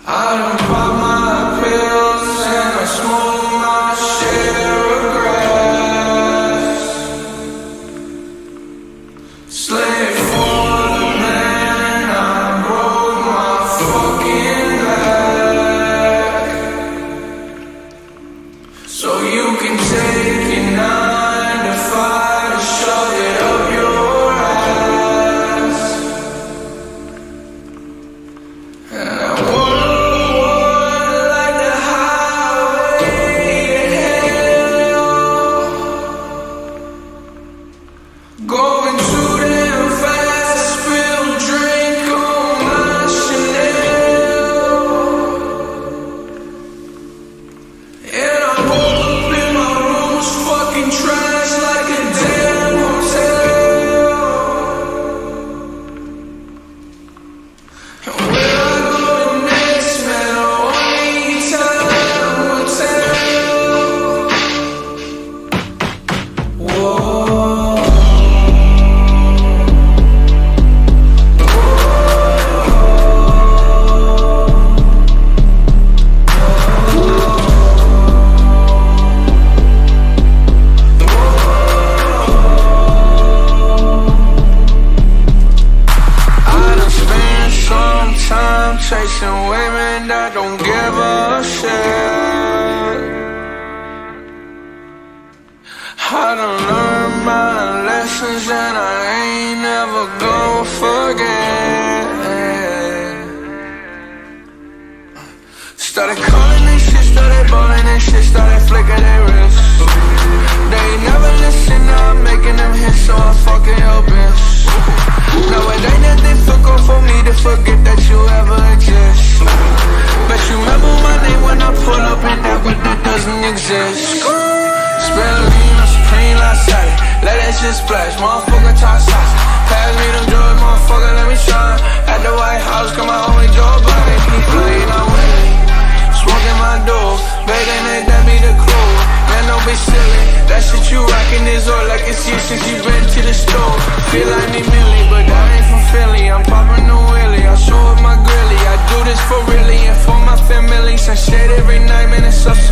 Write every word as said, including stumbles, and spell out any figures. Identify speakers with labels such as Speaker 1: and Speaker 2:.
Speaker 1: I done pop my pills and I smoke my share of grass. Slave for the man, I broke my fucking back. So you can take your nine to five and shove it up your ass. And I want going too damn fast, spill drink on my Chanel. And I woke up in my room's fucking trash like a damn hotel. And where I go next, man, only time will tell. Whoa. Chasing women that don't give a shit. I done learned my lessons and I ain't never gonna forget. Started calling and shit, started balling and shit, started flicking their wrists. They ain't never listen, now I'm making them hits, so I'm fucking your bitch. Now it ain't that difficult for me to forget that you ever exist. Bet you remember my name when I pull up and that but that doesn't exist. Spend lean on Supreme last Saturday, let that shit splash, motherfucker talk shots. Pass me them drugs, motherfucker, let me shine. At the White House, got my only Joe Biden. Keep playing, I'm winning. Smoking my dough, begging that that be the clue. Man, don't be silly, that shit you rockin' is all like it's you since you been to the store. Feel like me Millie, but I ain't from Philly. I'm poppin' the wheelie, I show up my grilly. I do this for really and for my family. Some shit every night, man, it's up.